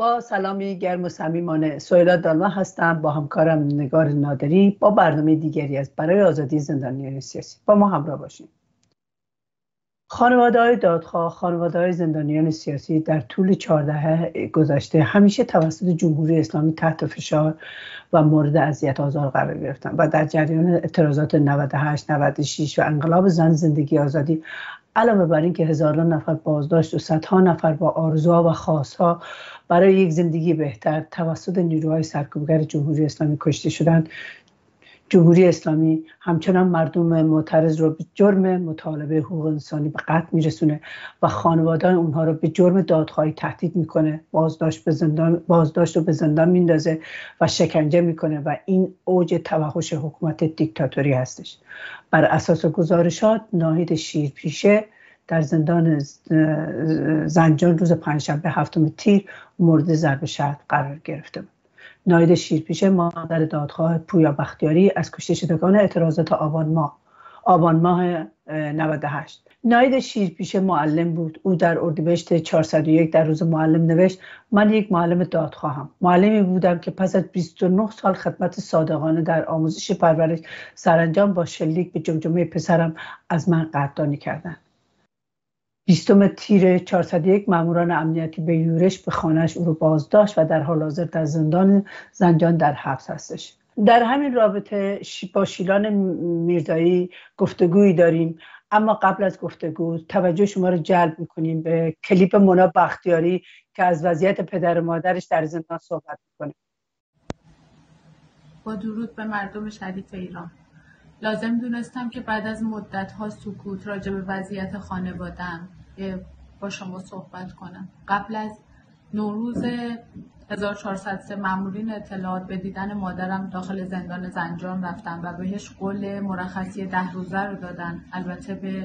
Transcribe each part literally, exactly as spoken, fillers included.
با سلامی گرم و صمیمانه سهیلا دالما هستم با همکارم نگار نادری با برنامه دیگری از برای آزادی زندانیان سیاسی. با ما همراه باشید. خانواده‌های دادخواه، خانواده‌های زندانیان سیاسی در طول چهار دهه گذشته همیشه توسط جمهوری اسلامی تحت فشار و مورد اذیت و آزار قرار گرفتند و در جریان اعتراضات نود و هشت نود و شش و انقلاب زن زندگی آزادی علاوه بر این که هزاران نفر بازداشت و صدها نفر با آرزوها و خواستها برای یک زندگی بهتر توسط نیروهای سرکوبگر جمهوری اسلامی کشته شدند، جمهوری اسلامی همچنان مردم معترض رو به جرم مطالبه حقوق انسانی به قتل میرسونه و خانواده‌های اونها رو به جرم دادخواهی تهدید میکنه، بازداشت به زندان بازداشت رو به زندان میندازه و شکنجه میکنه و این اوج توحش حکومت دیکتاتوری هستش. بر اساس گزارشات ناهید شیرپیشه در زندان زنجان روز پنجشنبه هفتم تیر مورد ضرب شدید قرار گرفته بود. ناهید شیرپیشه مادر دادخواه پویا بختیاری از کشته شدگان اعتراضات آبان ماه آبان ماه نود و هشت. ناهید شیرپیشه معلم بود. او در اردیبهشت چهارصد و یک در روز معلم نوشت: من یک معلم دادخواهم. معلمی بودم که پس از بیست و نه سال خدمت صادقانه در آموزش پرورش سرانجام با شلیک به جمجمه پسرم از من قدردانی کردند. بیستم تیر چهارصد و یک ماموران امنیتی به یورش به خانه‌اش او رو بازداشت و در حال حاضر در زندان زنجان در حبس هستش. در همین رابطه با شیلان میرزایی گفتگویی داریم، اما قبل از گفتگو توجه شما رو جلب می‌کنیم به کلیپ مونا بختیاری که از وضعیت پدر و مادرش در زندان صحبت می‌کنه. با درود به مردم شریف ایران. لازم دونستم که بعد از مدت‌ها سکوت راجع به وضعیت خانواده‌ام با شما صحبت کنم. قبل از نوروز هزار و چهارصد و سه مامورین اطلاعات به دیدن مادرم داخل زندان زنجان رفتن و بهش قول مرخصی ده روزه رو دادن، البته به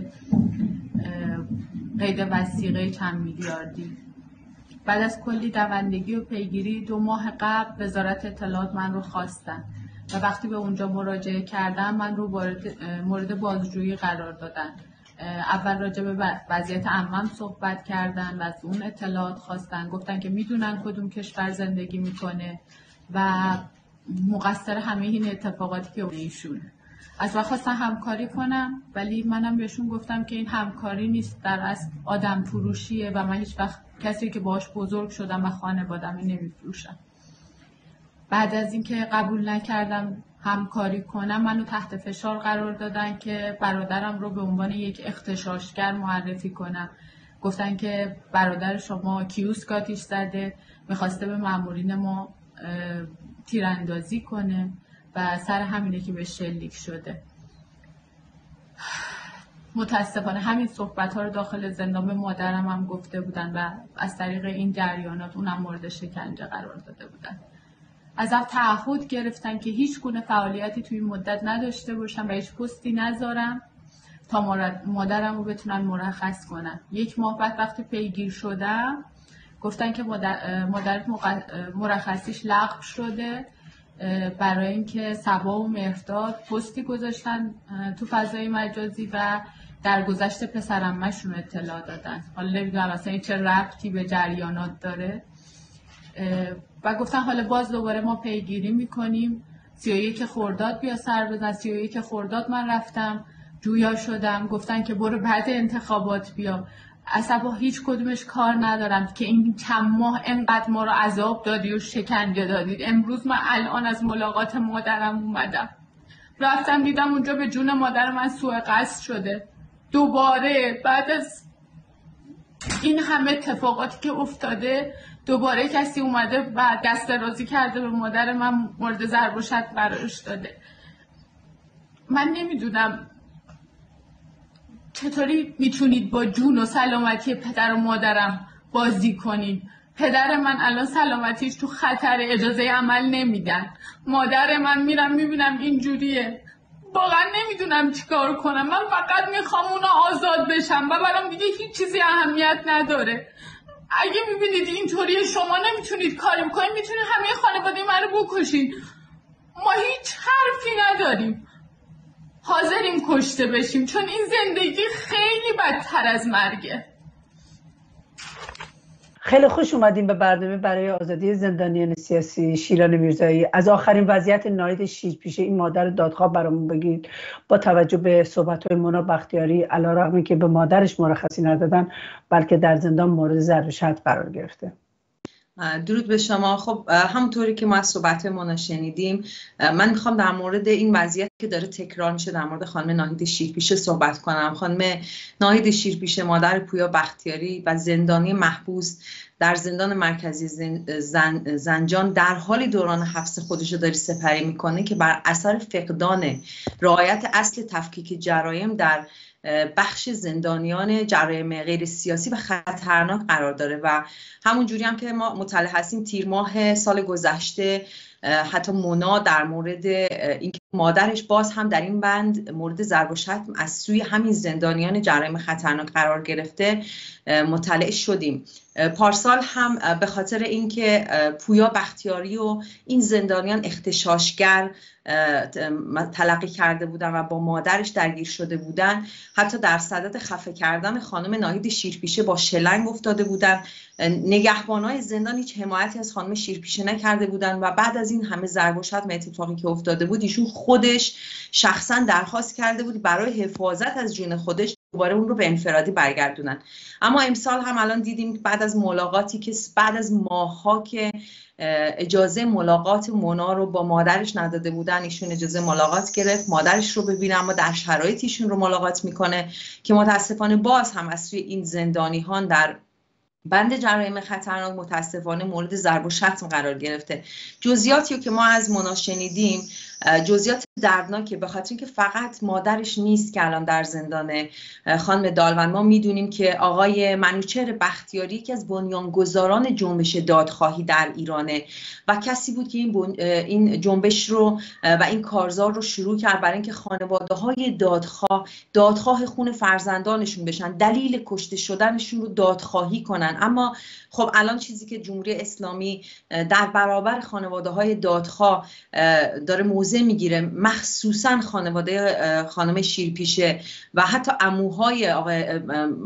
قید وثیقه چند میلیاردی. بعد از کلی دوندگی و پیگیری دو ماه قبل وزارت اطلاعات من رو خواستن و وقتی به اونجا مراجعه کردم من رو مورد بازجویی قرار دادن. اول راجع به وضعیت عمم صحبت کردن و از اون اطلاعات خواستن، گفتن که میدونن کدوم کشور زندگی میکنه و مقصر همه این اتفاقاتی که ایشون. از وقت خواستن همکاری کنم، ولی منم بهشون گفتم که این همکاری نیست، در اصل آدم فروشیه و من هیچ وقت کسی که باهاش بزرگ شدم و خانواده‌مو نمیفروشم. بعد از اینکه قبول نکردم همکاری کنم منو تحت فشار قرار دادن که برادرم رو به عنوان یک اغتشاشگر معرفی کنم. گفتن که برادر شما کیوسک آتیش زده، میخواسته به مامورین ما تیراندازی کنه و سر همینه که به شلیک شده. متاسفانه همین صحبت ها رو داخل زندان به مادرم هم گفته بودن و از طریق این جریانات اونم مورد شکنجه قرار داده بودن. ازم تعهد گرفتن که هیچ گونه فعالیتی توی این مدت نداشته باشم و هیچ پستی نذارم تا مادرم رو بتونن مرخص کنن. یک ماه بعد وقتی پیگیر شدم گفتن که مادر مادرت مرخصیش لغو شده، برای اینکه صبا و مرداد پستی گذاشتن تو فضای مجازی و در گذشت پسرعمه‌شون اطلاع دادن. حالا نمیدونم اصلا این چه ربطی به جریانات داره. و گفتن حالا باز دوباره ما پیگیری میکنیم. سی و یک خرداد بیا سر بزن. سی و یک خرداد من رفتم جویا شدم، گفتن که برو بعد انتخابات بیا. اصلا با هیچ کدومش کار ندارم که این چند ماه انقدر ما رو عذاب دادی و شکنجه دادید. امروز من الان از ملاقات مادرم اومدم، رفتم دیدم اونجا به جون مادر من سوء قصد شده. دوباره بعد از این همه اتفاقاتی که افتاده دوباره کسی اومده و دست درازی کرده به مادر من، مورد ضرب و شتم قرارش داده. من نمیدونم چطوری میتونید با جون و سلامتی پدر و مادرم بازی کنید. پدر من الان سلامتیش تو خطر، اجازه عمل نمیدن. مادر من میرم میبینم اینجوریه، واقعا نمیدونم چیکار کنم. من فقط میخوام اونا آزاد بشم و برام دیگه هیچ چیزی اهمیت نداره. اگه میبینید اینطوریه شما نمیتونید کاری بکنید، میتونید همه خانواده من رو بکشید. ما هیچ حرفی نداریم، حاضریم کشته بشیم، چون این زندگی خیلی بدتر از مرگه. خیلی خوش اومدیم به برنامه برای آزادی زندانیان سیاسی. شیران میرزایی، از آخرین وضعیت ناهید شیرپیشه این مادر دادخواه برامون بگید، با توجه به صحبت‌های مونا بختیاری، علیرغم که به مادرش مرخصی ندادن بلکه در زندان مورد ضرب شتم قرار گرفته. درود به شما. خب همونطوری که ما از صحبت مونا شنیدیم، من میخوام در مورد این وضعیت که داره تکرار میشه در مورد خانم ناهید شیرپیشه صحبت کنم. خانم ناهید شیرپیشه، مادر پویا بختیاری و زندانی محبوس در زندان مرکزی زن، زنجان، در حالی دوران حبس خودش رو داره سپری میکنه که بر اثر فقدان رعایت اصل تفکیک جرایم در بخش زندانیان جرایم غیر سیاسی و خطرناک قرار داره. و همون جوری هم که ما مطلع هستیم تیر ماه سال گذشته حتی مونا در مورد اینکه مادرش باز هم در این بند مورد ضرب و شتم از سوی همین زندانیان جرایم خطرناک قرار گرفته مطلع شدیم. پارسال هم به خاطر اینکه پویا بختیاری و این زندانیان اغتشاشگر تلقی کرده بودن و با مادرش درگیر شده بودن، حتی در صدد خفه کردن خانم ناهید شیرپیشه با شلنگ افتاده بودن. نگهبانای زندان هیچ حمایتی از خانم شیرپیشه نکرده بودن و بعد از این همه ضرب و شتم اتفاقی که افتاده بود، ایشون خودش شخصا درخواست کرده بود برای حفاظت از جون خودش دوباره اون رو به انفرادی برگردونن. اما امسال هم الان دیدیم بعد از ملاقاتی که بعد از ماه‌ها که اجازه ملاقات مونا رو با مادرش نداده بودن، ایشون اجازه ملاقات گرفت، مادرش رو ببینه، اما در شرایطی ایشون رو ملاقات میکنه که متاسفانه باز هم از سوی این زندانیان در بند جرایم خطرناک متاسفانه مورد ضرب و شتم قرار گرفته. جزئیاتی رو که ما از مونا شنیدیم جزئیات دردناکه، به خاطر اینکه فقط مادرش نیست که الان در زندانه. خانم دالوند، ما میدونیم که آقای منوچهر بختیاری که از بنیانگذاران جنبش دادخواهی در ایرانه و کسی بود که این بن... این جنبش رو و این کارزار رو شروع کرد برای اینکه خانواده‌های دادخواه دادخواه خون فرزندانشون بشن، دلیل کشته شدنشون رو دادخواهی کنن. اما خب الان چیزی که جمهوری اسلامی در برابر خانواده‌های دادخواه داره موضع میگیره، مخصوصا خانواده خانم شیرپیشه و حتی عموهای آقای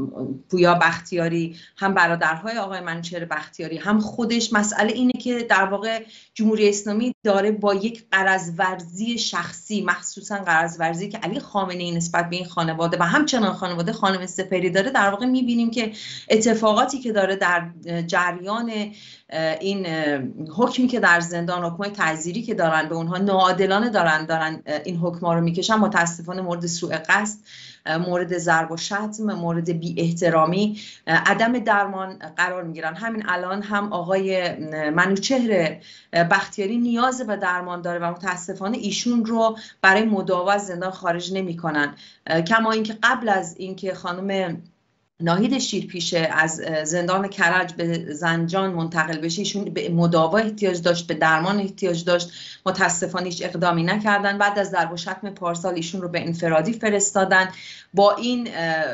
پویا بختیاری، هم برادرهای آقای منوچهر بختیاری، هم خودش، مسئله اینه که در واقع جمهوری اسلامی داره با یک غرض‌ورزی شخصی، مخصوصا غرض‌ورزی که علی خامنه‌ای نسبت به این خانواده و همچنان خانواده خانم سپری داره، در واقع میبینیم که اتفاقاتی که داره در جریان این حکمی که در زندان، حکم تعزیری که دارن به اونها ناعادلانه دارن دارن این حکما رو میکشن، متاسفانه مورد سوء قصد، مورد ضرب و شتم، مورد بی احترامی، عدم درمان قرار میگیرن. همین الان هم آقای منوچهر بختیاری نیاز به درمان داره و متاسفانه ایشون رو برای مداوا از زندان خارج نمیکنن. کما اینکه قبل از اینکه خانم ناهید شیرپیشه از زندان کرج به زنجان منتقل بشه، ایشون به مداوا احتیاج داشت، به درمان احتیاج داشت، متاسفانه هیچ اقدامی نکردن. بعد از ضرب و شتم پارسال ایشون رو به انفرادی فرستادن با این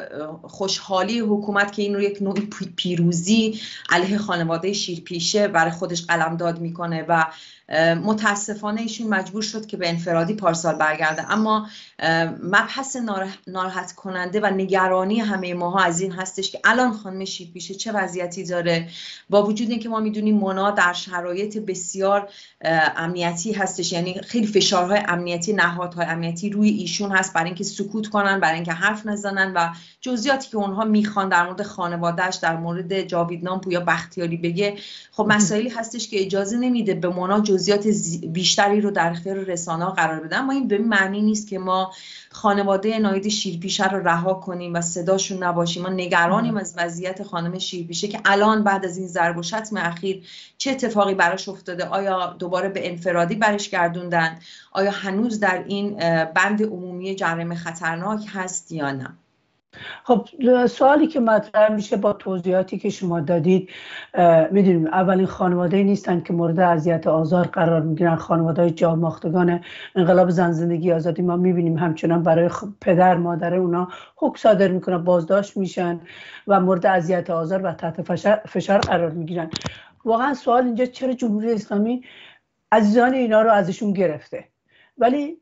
خوشحالی حکومت که این رو یک نوع پیروزی علیه خانواده شیرپیشه برای خودش قلمداد میکنه و متاسفانه ایشون مجبور شد که به انفرادی پارسال برگرده. اما مبحث ناراحت کننده و نگرانی همه ماها از این هستش که الان خانم شیرپیشه چه وضعیتی داره، با وجود اینکه ما میدونیم مونا در شرایط بسیار امنیتی هستش، یعنی خیلی فشارهای امنیتی، نهادهای امنیتی روی ایشون هست برای اینکه سکوت کنن، برای اینکه حرف نزنن و جزئیاتی که اونها میخوان در مورد خانواده‌اش، در مورد جاویدنام پویا بختیاری بگه، خب مسائلی هستش که اجازه نمیده به مونا جزئیات بیشتری رو در اختیار رسانه‌ها قرار بدن. اما این به معنی نیست که ما خانواده ناهید شیرپیشه رو رها کنیم و صداشون نباشیم. ما نگرانیم از وضعیت خانم شیرپیشه که الان بعد از این ضرب و شتم اخیر چه اتفاقی براش افتاده. آیا دوباره به انفرادی برش گردوندن؟ آیا هنوز در این بند عمومی جرایم خطرناک هست یا نه؟ خب سوالی که مطرح میشه با توضیحاتی که شما دادید، میدونیم اولین خانواده نیستن که مورد اذیت آزار قرار میگیرن. خانواده جاماختگان انقلاب زن زندگی آزادی ما میبینیم همچنان برای پدر مادر اونا حکم صادر میکنن، بازداشت میشن و مورد اذیت آزار و تحت فشار قرار میگیرن. واقعا سوال اینجا چرا جمهوری اسلامی عزیزان اینا رو ازشون گرفته، ولی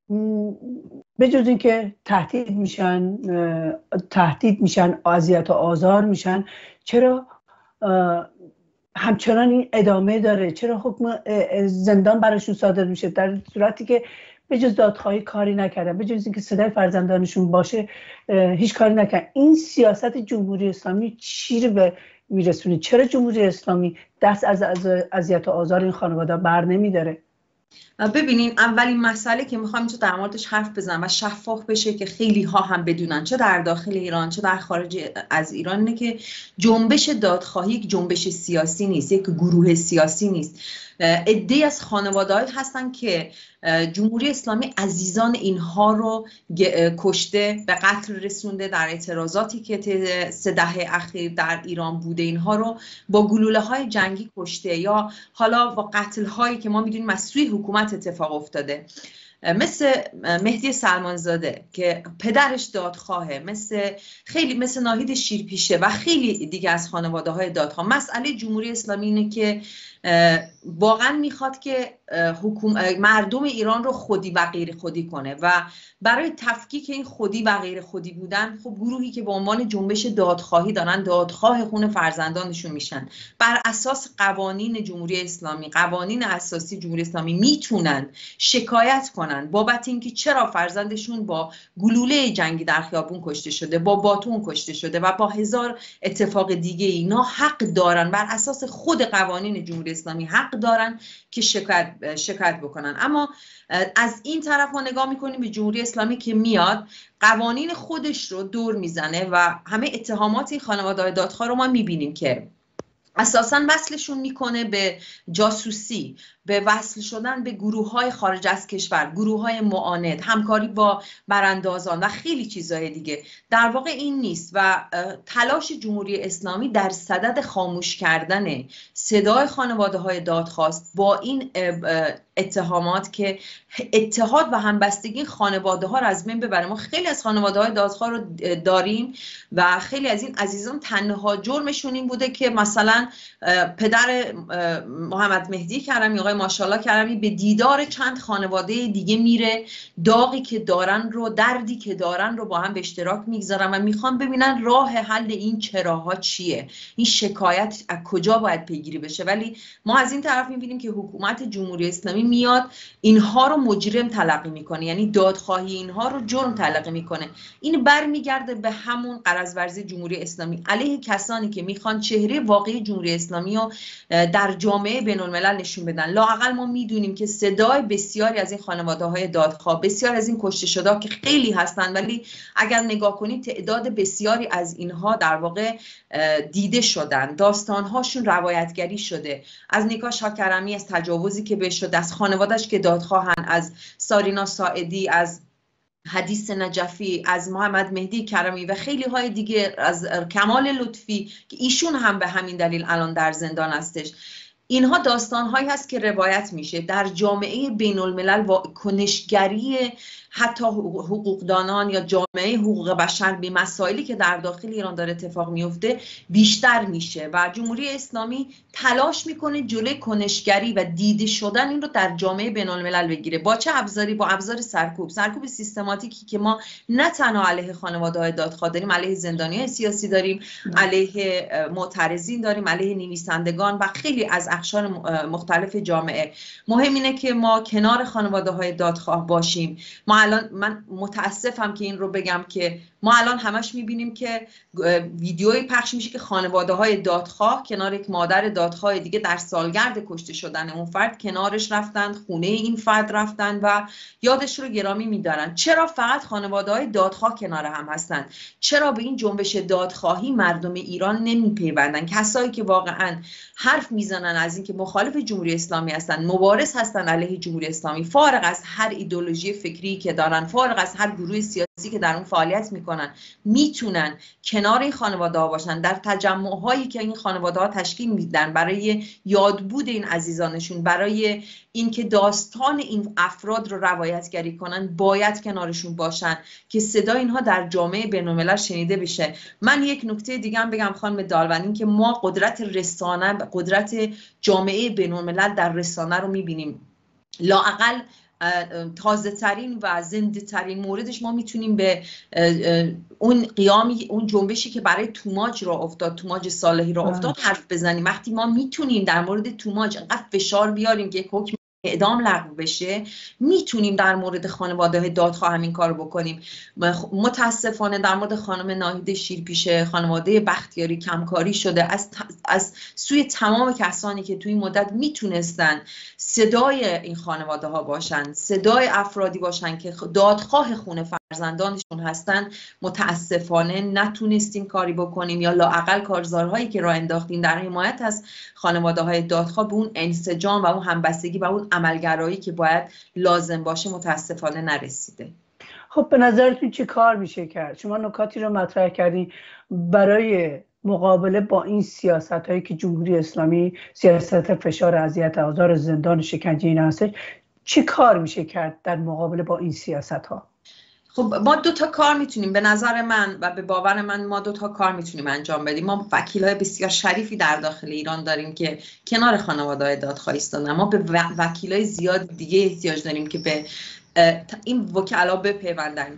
به جز این که تهدید میشن تهدید میشن اذیت و آزار میشن، چرا همچنان این ادامه داره؟ چرا حکم زندان براشون صادر میشه در صورتی که به جز دادخواهی کاری نکردن، به جز اینکه صدای فرزندانشون باشه هیچ کاری نکردن؟ این سیاست جمهوری اسلامی چی رو به میرسونه؟ چرا جمهوری اسلامی دست از اذیت و آزار این خانواده بر نمیداره؟ ببینین، اولین مسئله که میخوام تو در موردش حرف بزنم و شفاف بشه که خیلی ها هم بدونن، چه در داخل ایران چه در خارج از ایران، اینه که جنبش دادخواهی یک جنبش سیاسی نیست، یک گروه سیاسی نیست. عده‌ای از خانواده‌ای هستن که جمهوری اسلامی عزیزان اینها رو کشته، به قتل رسونده، در اعتراضاتی که سه دهه اخیر در ایران بوده اینها رو با گلوله‌های جنگی کشته، یا حالا با قتل‌هایی که ما می‌دونیم از سوی حکومت اتفاق افتاده، مثل مهدی سلمانزاده که پدرش دادخواهه، مثل خیلی مثل ناهید شیرپیشه و خیلی دیگه از خانواده‌های دادخواه. مسئله جمهوری اسلامی اینه که واقعا میخواد که حکومت مردم ایران رو خودی و غیر خودی کنه و برای تفکیک این خودی و غیر خودی بودن، خب گروهی که به عنوان جنبش دادخواهی دارن دادخواه خون فرزندانشون میشن، بر اساس قوانین جمهوری اسلامی، قوانین اساسی جمهوری اسلامی میتونن شکایت کنن بابت اینکه چرا فرزندشون با گلوله جنگی در خیابون کشته شده، با باتون کشته شده و با هزار اتفاق دیگه. اینا حق دارن، بر اساس خود قوانین جمهوری اسلامی حق دارن که شکایت شکایت بکنن. اما از این طرف ما نگاه میکنیم به جمهوری اسلامی که میاد قوانین خودش رو دور میزنه و همه اتهامات این خانواده دادخواه رو ما میبینیم که اساساً وصلشون میکنه به جاسوسی، به وصل شدن به گروه های خارج از کشور، گروه های معاند، همکاری با براندازان و خیلی چیزهای دیگه. در واقع این نیست و تلاش جمهوری اسلامی در صدد خاموش کردن صدای خانواده های دادخواست با این اتهامات که اتحاد و همبستگی خانواده ها رو از بین ببره. ما خیلی از خانواده های دادخواه رو داریم و خیلی از این عزیزان تنها جرمشون این بوده که مثلا پدر محمد مهدی کرمی، آقای ماشاءالله کرمی، به دیدار چند خانواده دیگه میره، داغی که دارن رو، دردی که دارن رو با هم به اشتراک میگذارن و میخوان ببینن راه حل این چراها چیه، این شکایت از کجا باید پیگیری بشه. ولی ما از این طرف میبینیم که حکومت جمهوری اسلامی میاد اینها رو مجرم تلقی میکنه، یعنی دادخواهی اینها رو جرم تلقی میکنه. این برمیگرده به همون غرض ورزی جمهوری اسلامی علیه کسانی که میخوان چهره واقعی جمهوری اسلامی رو در جامعه بین الملل نشون بدن. لااقل ما میدونیم که صدای بسیاری از این خانواده های دادخواه، بسیار از این کشته شده که خیلی هستن، ولی اگر نگاه کنید تعداد بسیاری از اینها در واقع دیده شدن، داستانهاشون روایتگری شده. از نیکا شاکرمی، از تجاوزی که بهش شده، از خانواده‌اش که دادخواهن، از سارینا ساعدی، از حدیث نجفی، از محمد مهدی کرمی و خیلی های دیگه، از کمال لطفی که ایشون هم به همین دلیل الان در زندان هستش. اینها داستان هایی هست که روایت میشه در جامعه بین الملل و کنشگری حتی حقوقدانان یا جامعه حقوق بشر به مسائلی که در داخل ایران داره اتفاق میفته بیشتر میشه و جمهوری اسلامی تلاش میکنه جلوی کنشگری و دیده شدن این رو در جامعه بین الملل بگیره. با چه ابزاری؟ با ابزار سرکوب، سرکوب سیستماتیکی که ما نه تنها علیه خانواده‌های دادخواه داریم، علیه زندانیان سیاسی داریم، علیه معترضین داریم، علیه نویسندگان و خیلی از اقشار مختلف جامعه. مهم اینه که ما کنار خانواده‌های دادخواه باشیم. ما الان، من متاسفم که این رو بگم که ما الان همش میبینیم که ویدیوی پخش میشه که خانواده های دادخواه کنار یک مادر دادخواه دیگه در سالگرد کشته شدن اون فرد کنارش رفتن، خونه این فرد رفتن و یادش رو گرامی میدارن. چرا فقط خانواده های دادخواه کنار هم هستن؟ چرا به این جنبش دادخواهی مردم ایران نمیپیوندن؟ کسایی که واقعا حرف میزنن از اینکه مخالف جمهوری اسلامی هستن، مبارز هستن علیه جمهوری اسلامی، فارغ از هر ایدئولوژی فکری که دارن، فارغ از هر گروه سیاسی که در اون فعالیت میکنن، میتونن کنار این خانواده ها باشن، در تجمع هایی که این خانواده ها تشکیل میدن برای یادبود این عزیزانشون، برای اینکه داستان این افراد رو روایتگری کنن، باید کنارشون باشن که صدا اینها در جامعه بین‌الملل شنیده بشه. من یک نکته دیگه هم بگم خانم دالبانی، این که ما قدرت رسانه، قدرت جامعه بین‌الملل در رسانه رو میبینیم. لااقل تازه ترین و زنده ترین موردش ما میتونیم به اون قیامی، اون جنبشی که برای توماج را افتاد، توماج صالحی را افتاد حرف بزنیم. وقتی ما میتونیم در مورد توماج انقدر فشار بیاریم که حکم اعدام لغو بشه، میتونیم در مورد خانواده دادخواه همین کار بکنیم. متاسفانه در مورد خانم ناهید شیرپیشه، خانواده بختیاری کمکاری شده از, از سوی تمام کسانی که توی این مدت میتونستن صدای این خانواده ها باشن، صدای افرادی باشن که دادخواه خون فرزندانشون هستن. متاسفانه نتونستیم کاری بکنیم، یا لااقل کارزارهایی که راه انداختیم در حمایت از خانواده های دادخواه به اون انسجام و اون همبستگی و اون عملگرایی که باید لازم باشه متاسفانه نرسیده. خب به نظرتون چه کار میشه کرد؟ شما نکاتی رو مطرح کردین برای مقابله با این سیاست هایی که جمهوری اسلامی، سیاست فشار، اذیت، آزار، زندان، شکنجه اینا هستش، چه کار میشه کرد در مقابله با این سیاست ها؟ خب ما دو تا کار میتونیم، به نظر من و به باور من ما دو تا کار میتونیم انجام بدیم. ما وکیلای بسیار شریفی در داخل ایران داریم که کنار خانواده‌های دادخواه ایستادن. ما به وکیلای زیاد دیگه احتیاج داریم که به این وکلا بپیوندن.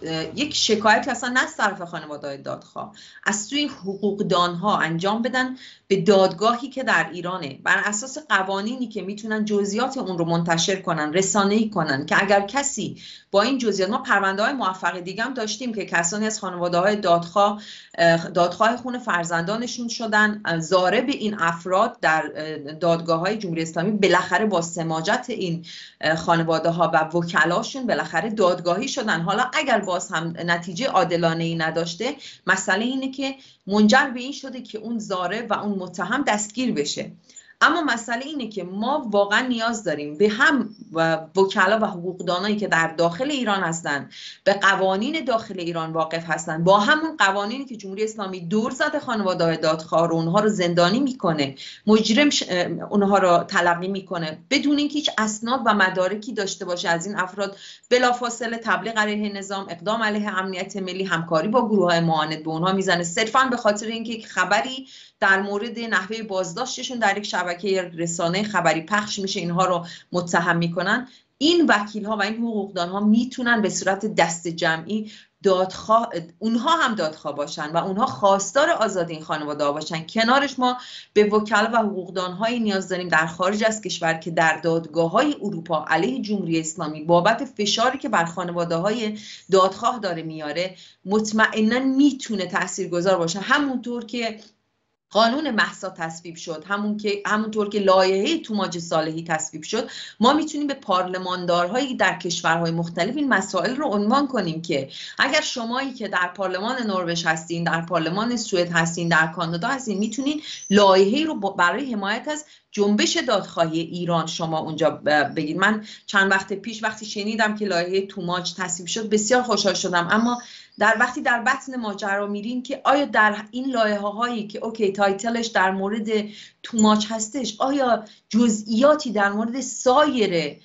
یک شکایتی اصلا نه از طرف خانواده‌های دادخواه، از سوی حقوقدانها انجام بدن به دادگاهی که در ایرانه، بر اساس قوانینی که میتونن جزئیات اون رو منتشر کنن، رسانه‌ای کنن، که اگر کسی با این جزئیات، ما پرونده‌های موفق دیگه هم داشتیم که کسانی از خانواده‌های دادخواه دادخواه خون فرزندانشون شدن، ضارب این افراد در دادگاه‌های جمهوری اسلامی بالاخره با سماجت این خانواده‌ها و وکلاشون بالاخره دادگاهی شدن. حالا اگر باز هم نتیجه عادلانه‌ای نداشته، مسئله اینه که منجر به این شده که اون ضارب و اون متهم دستگیر بشه. اما مسئله اینه که ما واقعا نیاز داریم به هم وکلا و حقوقدانایی که در داخل ایران هستن، به قوانین داخل ایران واقف هستن، با همون قوانینی که جمهوری اسلامی دور زده خانواده دادخواه رو، اونها رو زندانی میکنه، مجرم اونها رو تلقی میکنه، بدون اینکه هیچ اسناد و مدارکی داشته باشه از این افراد، بلافاصله تبلیغ علیه نظام، اقدام علیه امنیت ملی، همکاری با گروه‌های معاند به اونها میزنه، صرفا به خاطر اینکه خبری در مورد نحوه بازداشتشون در یک شبکه رسانه خبری پخش میشه، اینها رو متهم میکنن. این وکیل ها و این حقوقدان ها میتونن به صورت دست جمعی دادخواه، اونها هم دادخواه باشن و اونها خواستار آزادی این خانواده ها باشن. کنارش ما به وکلا و حقوقدان هایی نیاز داریم در خارج از کشور که در دادگاه های اروپا علیه جمهوری اسلامی بابت فشاری که بر خانواده های دادخواه داره میاره، مطمئنا میتونه تاثیرگذار باشه. همونطور که قانون مهسا تصویب شد، همون که همونطور که لایحه توماج صالحی تصویب شد، ما میتونیم به پارلماندارهایی در کشورهای مختلف این مسائل رو عنوان کنیم که اگر شمایی که در پارلمان نروژ هستین، در پارلمان سوئد هستین، در کانادا هستین، میتونین لایحه رو برای حمایت از جنبش دادخواهی ایران شما اونجا بگید. من چند وقت پیش وقتی شنیدم که لایحه توماج تصویب شد بسیار خوشحال شدم، اما در وقتی در بطن ماجرا میریم که آیا در این لایحه هایی که اوکی تایتلش در مورد توماج هستش، آیا جزئیاتی در مورد سایر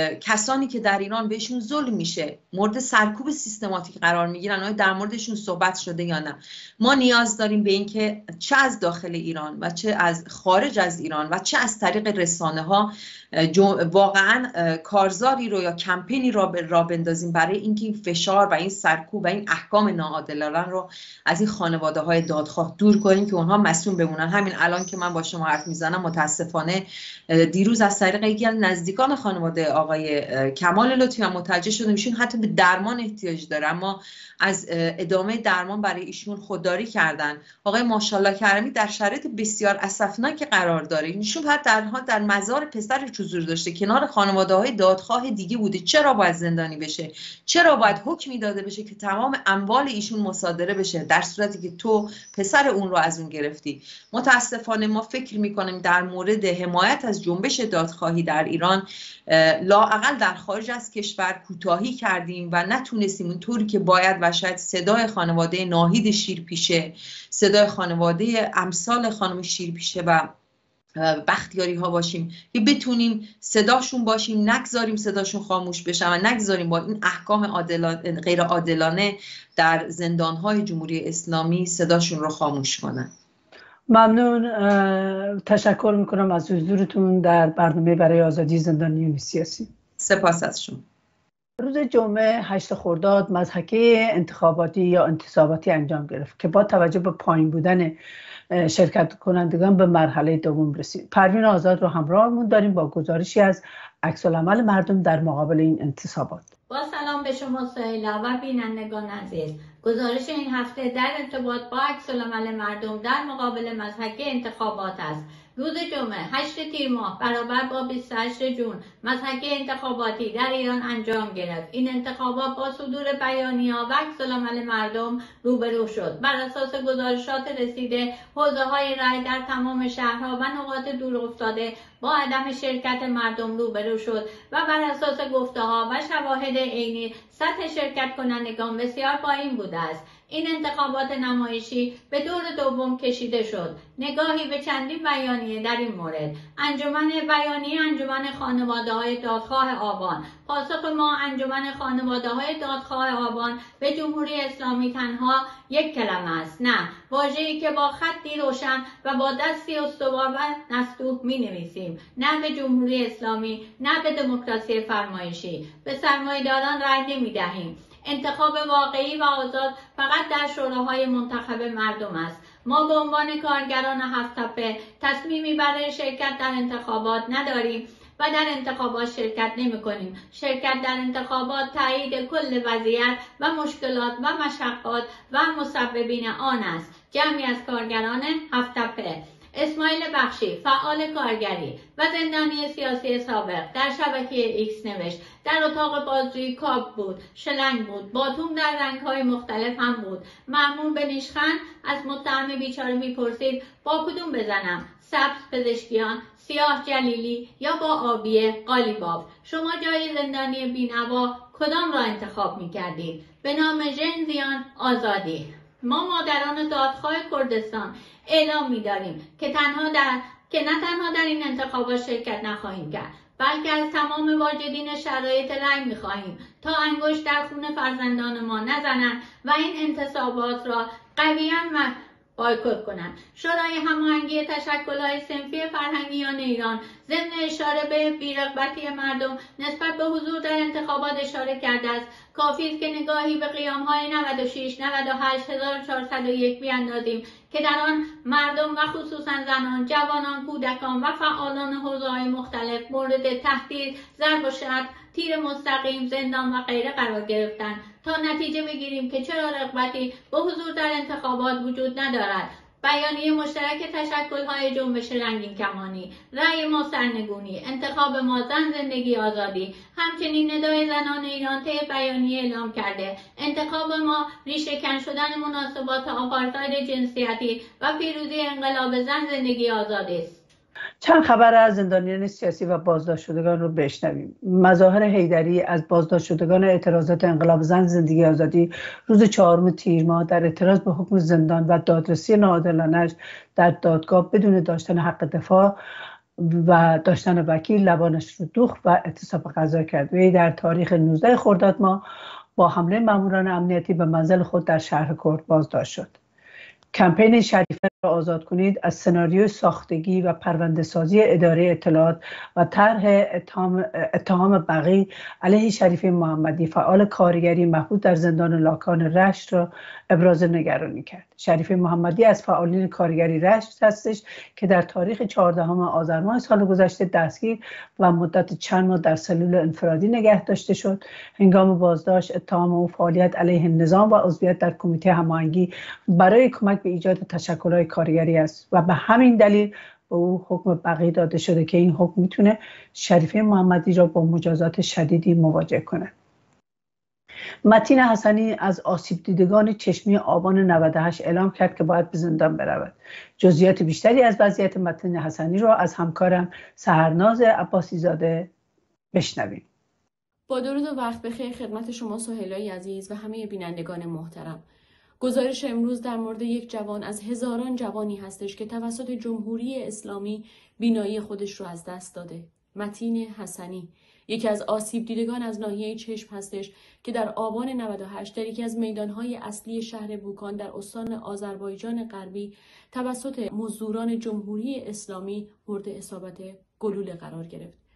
کسانی که در ایران بهشون ظلم میشه، مورد سرکوب سیستماتیک قرار میگیرن، آیا در موردشون صحبت شده یا نه؟ ما نیاز داریم به این که چه از داخل ایران و چه از خارج از ایران و چه از طریق رسانه ها واقعا کارزاری رو یا کمپینی را را بندازیم برای اینکه این فشار و این سرکوب و این احکام ناعادلانه رو از این خانواده های دادخواه دور کنیم که اونها مسئول بمونن. همین الان که من با شما حرف میزنم متاسفانه دیروز از طریق یکی از نزدیکان خانواده آقای کمال لطفی هم متوجه شدم ایشون حتی به درمان احتیاج داره، اما از ادامه درمان برای ایشون خودداری کردن. آقای ماشاءالله کرمی در شرایط بسیار اسفناک قرار داره، ایشون حتی درها در مزار پسر حضور داشته، کنار خانواده های دادخواه دیگه بوده. چرا باید زندانی بشه؟ چرا باید حکمی داده بشه که تمام اموال ایشون مصادره بشه در صورتی که تو پسر اون رو از اون گرفتی؟ متاسفانه ما فکر میکنیم در مورد حمایت از جنبش دادخواهی در ایران لااقل در خارج از کشور کوتاهی کردیم و نتونستیم اونطوری که باید و شاید صدای خانواده ناهید شیرپیشه، صدای خانواده امثال خانم شیرپیشه و بختیاری ها باشیم که بتونیم صداشون باشیم، نگذاریم صداشون خاموش بشه و نگذاریم با این احکام عادلانه غیر عادلانه در زندان های جمهوری اسلامی صداشون رو خاموش کنن. ممنون، تشکر میکنم از حضورتون در برنامه برای آزادی زندانیان سیاسی. سپاس از شما. روز جمعه هشت خرداد مضحکه انتخاباتی یا انتصاباتی انجام گرفت که با توجه به پایین بودن شرکت کنندگان به مرحله دوم رسید. پروین آزاد رو همراهمون داریم با گزارشی از عکس‌العمل مردم در مقابل این انتصابات. با سلام به شما سهیلا و بینندگان عزیز. گزارش این هفته در ارتباط با عکس‌العمل مردم در مقابل مضحکه انتخابات است. روز جمعه هشت تیر ماه برابر با بیست و هشت جون مضحکه انتخاباتی در ایران انجام گرفت. این انتخابات با صدور بیانیه‌ها و عکس‌العمل مردم روبرو شد. بر اساس گزارشات رسیده، حوزه‌های رأی در تمام شهرها و نقاط دورافتاده با عدم شرکت مردم روبرو شد و بر اساس گفته‌ها و شواهد عینی سطح شرکت کنندگان بسیار پایین بوده است. این انتخابات نمایشی به دور دوم کشیده شد. نگاهی به چندین بیانیه در این مورد. انجمن بیانیه انجمن خانواده‌های دادخواه آبان. پاسخ ما انجمن خانواده‌های دادخواه آبان به جمهوری اسلامی تنها یک کلمه است. نه، واژه‌ای که با خطی روشن و با دستی استوار و نستوه می‌نویسیم. نه به جمهوری اسلامی، نه به دموکراسی فرمایشی. به سرمایه‌داران رأی نمی‌دهیم. انتخاب واقعی و آزاد فقط در شوراهای منتخب مردم است. ما به عنوان کارگران هفت تپه تصمیمی برای شرکت در انتخابات نداریم و در انتخابات شرکت نمی کنیم. شرکت در انتخابات تایید کل وضعیت و مشکلات و مشقات و مسببین آن است. جمعی از کارگران هفت تپه. اسماعیل بخشی، فعال کارگری و زندانی سیاسی سابق، در شبکه ایکس نوشت: در اتاق بازجویی کاب بود، شلنگ بود، باتوم در رنگ‌های مختلف هم بود. مأمور به نیشخند از متهم بیچاره میپرسید با کدوم بزنم؟ سبز پزشکیان، سیاه جلیلی یا با آبی قالیباف؟ شما جای زندانی بینوا کدام را انتخاب میکردید؟ به نام ژنزیان آزادی. ما مادران دادخواه کردستان اعلام می‌داریم که تنها در که نه تنها در این انتخابات شرکت نخواهیم کرد، بلکه از تمام واجدین شرایط رأی می‌خواهیم تا انگشت در خون فرزندان ما نزنند و این انتصابات را قویاً بایکوت کنند. شورای هماهنگی تشکل‌های صنفی فرهنگیان ایران ضمن اشاره به بی‌رغبتی مردم نسبت به حضور در انتخابات اشاره کرده است. کافی است که نگاهی به قیام‌های نود و شش، نود و هشت، هزار و چهارصد و یک بیاندازیم که در آن مردم و خصوصا زنان، جوانان، کودکان و فعالان حوزه‌های مختلف مورد تهدید، ضرب و شتم، تیر مستقیم، زندان و غیره قرار گرفتند تا نتیجه بگیریم که چرا رغبتی به حضور در انتخابات وجود ندارد. بیانیه مشترک تشکل‌های جنبش رنگین کمانی، رأی ما سرنگونی، انتخاب ما زن زندگی آزادی، همچنین ندای زنان ایران طی بیانیه اعلام کرده انتخاب ما ریشه‌کن شدن مناسبات آپارتاید جنسیتی و پیروزی انقلاب زن زندگی آزادی است. چند خبر از زندانیان سیاسی و بازداشت شدگان رو بشنویم. مظاهر حیدری از بازداشت شدگان اعتراضات انقلاب زن زندگی آزادی روز چهارم تیر ماه در اعتراض به حکم زندان و دادرسی ناعادلانه‌اش در دادگاه بدون داشتن حق دفاع و داشتن وکیل لبانش رو دوخت و اعتصاب غذا کرد. وی در تاریخ نوزده خرداد ماه با حمله ماموران امنیتی به منزل خود در شهر کرد بازداشت شد. کمپین شریفه را آزاد کنید از سناریوی ساختگی و پرونده سازی اداره اطلاعات و طرح اتهام اتهام بغی علیه شریفه محمدی فعال کارگری محبوس در زندان لاکان رشت را ابراز نگرانی کرد. شریفه محمدی از فعالین کارگری رشت هستش که در تاریخ چهاردهم آذر ماه سال گذشته دستگیر و مدت چند ماه در سلول انفرادی نگه داشته شد. هنگام بازداشت اتهام او فعالیت علیه نظام و عضویت در کمیته هماهنگی برای کمک به ایجاد تشکل‌های کارگری است و به همین دلیل به او حکم بغی داده شده که این حکم میتونه شریفه محمدی را با مجازات شدیدی مواجه کنه. متین حسنی از آسیب دیدگان چشمی آبان نود و هشت اعلام کرد که باید به زندان برود. جزئیات بیشتری از وضعیت متین حسنی را از همکارم سحرناز عباسی زاده بشنویم. با درود و وقت بخیر خدمت شما سهیلای عزیز و همه بینندگان محترم. گزارش امروز در مورد یک جوان از هزاران جوانی هستش که توسط جمهوری اسلامی بینایی خودش رو از دست داده. متین حسنی یکی از آسیب دیدگان از ناحیه چشم هستش که در آبان نود و هشت در یکی از میدانهای اصلی شهر بوکان در استان آذربایجان غربی توسط مزدوران جمهوری اسلامی مورد اصابت گلوله قرار گرفت.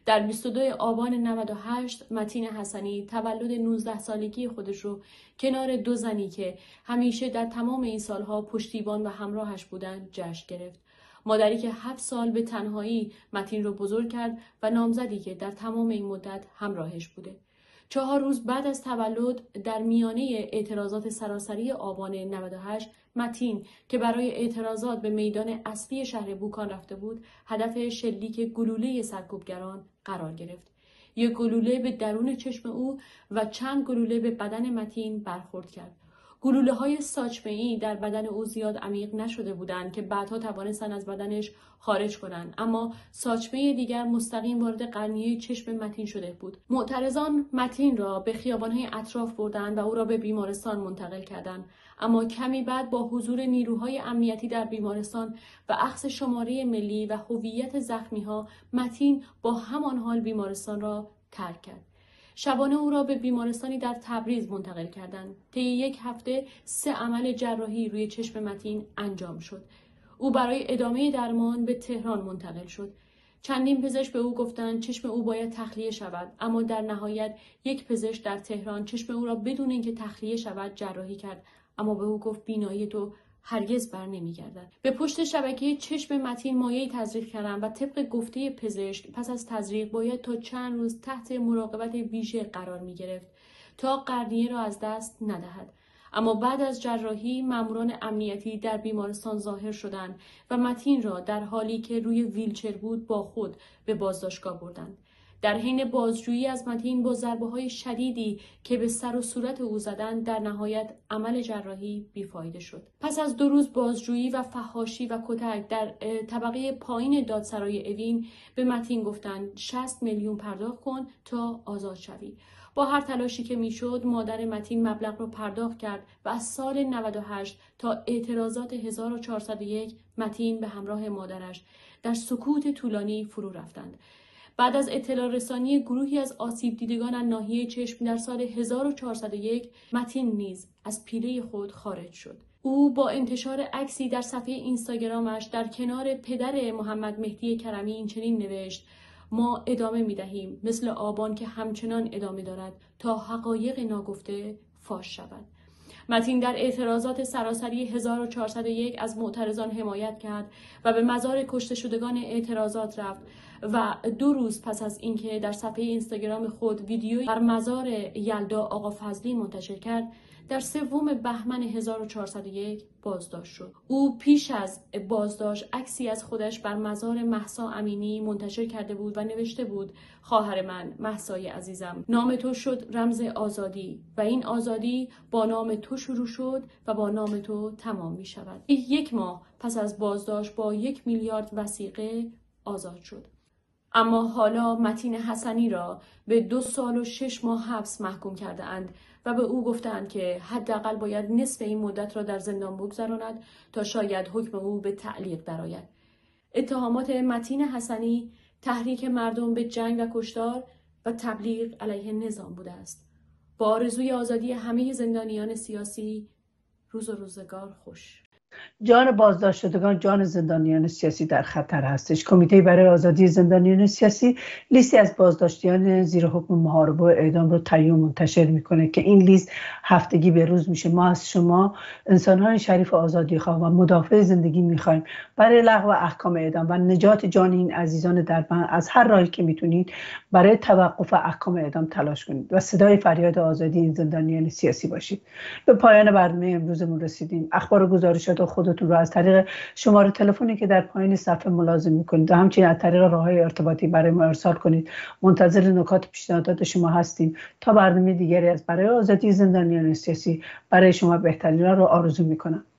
در بیست و دوم آبان نود و هشت متین حسنی تولد نوزده سالگی خودش رو کنار دو زنی که همیشه در تمام این سالها پشتیبان و همراهش بودند جشن گرفت. مادری که هفت سال به تنهایی متین رو بزرگ کرد و نامزدی که در تمام این مدت همراهش بوده. چهار روز بعد از تولد در میانه اعتراضات سراسری آبان نود و هشت متین که برای اعتراضات به میدان اصلی شهر بوکان رفته بود هدف شلیک گلوله سرکوبگران قرار گرفت. یک گلوله به درون چشم او و چند گلوله به بدن متین برخورد کرد. گلوله های ساچمه‌ای در بدن او زیاد عمیق نشده بودند که بعدها توانستند از بدنش خارج کنند، اما ساچمه دیگر مستقیم وارد قرنیه چشم متین شده بود. معترضان متین را به خیابان‌های اطراف بردند و او را به بیمارستان منتقل کردند، اما کمی بعد با حضور نیروهای امنیتی در بیمارستان و اخذ شماره ملی و هویت زخمی‌ها متین با همان حال بیمارستان را ترک کرد. شبانه او را به بیمارستانی در تبریز منتقل کردند. طی یک هفته سه عمل جراحی روی چشم متین انجام شد. او برای ادامه درمان به تهران منتقل شد. چندین پزشک به او گفتند چشم او باید تخلیه شود، اما در نهایت یک پزشک در تهران چشم او را بدون اینکه تخلیه شود جراحی کرد، اما به او گفت بینایی تو هرگز بر نمیگردد. به پشت شبکه چشم متین مایعی تزریق کردند و طبق گفته پزشک پس از تزریق باید تا چند روز تحت مراقبت ویژه قرار می گرفت تا قرنیه را از دست ندهد. اما بعد از جراحی ماموران امنیتی در بیمارستان ظاهر شدند و متین را در حالی که روی ویلچر بود با خود به بازداشتگاه بردند. در حین بازجویی از متین با ضربه‌های شدیدی که به سر و صورت او زدند در نهایت عمل جراحی بیفایده شد. پس از دو روز بازجویی و فحاشی و کتک در طبقه پایین دادسرای اوین به متین گفتند شصت میلیون پرداخت کن تا آزاد شوی. با هر تلاشی که میشد مادر متین مبلغ را پرداخت کرد و از سال نود و هشت تا اعتراضات هزار و چهارصد و یک متین به همراه مادرش در سکوت طولانی فرو رفتند. بعد از اطلاع رسانی گروهی از آسیب دیدگان از ناحیه چشم در سال هزار و چهارصد و یک متین نیز از پیله خود خارج شد. او با انتشار عکسی در صفحه اینستاگرامش در کنار پدر محمد مهدی کرمی این چنین نوشت: ما ادامه می دهیم مثل آبان که همچنان ادامه دارد تا حقایق ناگفته فاش شود. متین در اعتراضات سراسری هزار و چهارصد و یک از معترضان حمایت کرد و به مزار کشته شدگان اعتراضات رفت و دو روز پس از اینکه در صفحه اینستاگرام خود ویدیویی بر مزار یلدا آقا فضلی منتشر کرد در سوم بهمن هزار و چهارصد و یک بازداشت شد. او پیش از بازداشت عکسی از خودش بر مزار مهسا امینی منتشر کرده بود و نوشته بود: خواهر من مهسای عزیزم، نام تو شد رمز آزادی و این آزادی با نام تو شروع شد و با نام تو تمام می شود. یک ماه پس از بازداشت با یک میلیارد وثیقه آزاد شد. اما حالا متین حسنی را به دو سال و شش ماه حبس محکوم کرده اند و به او گفتند که حداقل باید نصف این مدت را در زندان بگذراند تا شاید حکم او به تعلیق درآید. اتهامات متین حسنی تحریک مردم به جنگ و کشتار و تبلیغ علیه نظام بوده است. با آرزوی آزادی همه زندانیان سیاسی، روز و روزگار خوش. جان بازداشت شدگان، جان زندانیان سیاسی در خطر هستش. کمیته برای آزادی زندانیان سیاسی لیستی از بازداشتیان زیر حکم محاربه و اعدام رو تهیه و منتشر میکنه که این لیست هفتگی به روز میشه. ما از شما انسان‌های شریف آزادی خواه و مدافع زندگی میخوایم برای لغو احکام اعدام و نجات جان این عزیزان در بند از هر راهی که میتونید برای توقف احکام اعدام تلاش کنید و صدای فریاد آزادی این زندانیان سیاسی باشید. به پایان برنامه امروزمون رسیدیم. اخبار و گزارشات خودتون رو از طریق شماره تلفنی که در پایین صفحه ملاحظه می‌کنید و همچنین از طریق راه‌های ارتباطی برای ما ارسال کنید. منتظر نکات پیشنهادات شما هستیم تا برنامه دیگری از برای آزادی زندانیان سیاسی برای شما بهترین را رو آرزو می‌کنم.